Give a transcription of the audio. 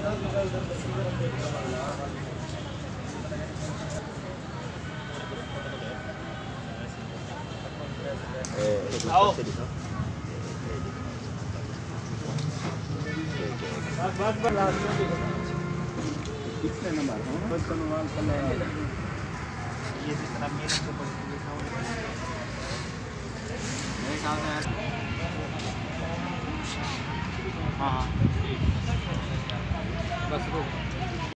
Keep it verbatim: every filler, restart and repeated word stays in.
आओ बस बस बस लास्ट में कितने नंबर हो बस कनवाल कला ये जितना मेरे को मेरे सामने हाँ हाँ बस रुक